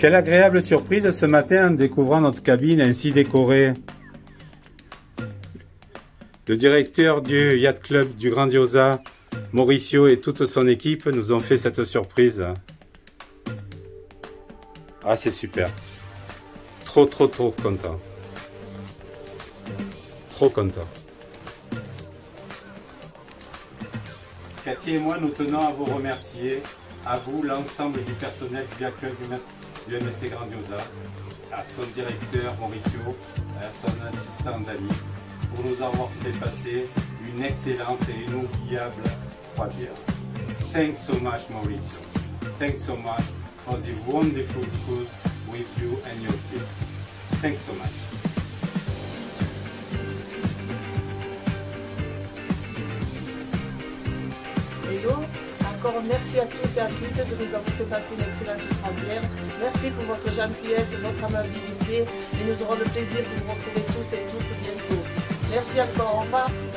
Quelle agréable surprise ce matin en découvrant notre cabine ainsi décorée. Le directeur du Yacht Club du Grandiosa, Mauricio et toute son équipe nous ont fait cette surprise. Ah, c'est super. Trop content. Trop content. Cathy et moi, nous tenons à vous remercier, à vous, l'ensemble du personnel du Yacht Club du MSC Grandiosa, à son directeur Mauricio, à son assistant Dani, pour nous avoir fait passer une excellente et inoubliable croisière. Thanks so much, Mauricio. Thanks so much for the wonderful cruise with you and your team. Thanks so much. Hello, encore merci à tous et à toutes de nous avoir fait passer une excellente croisière. Merci pour votre gentillesse et votre amabilité et nous aurons le plaisir de vous retrouver tous et toutes bientôt. Merci encore, au revoir.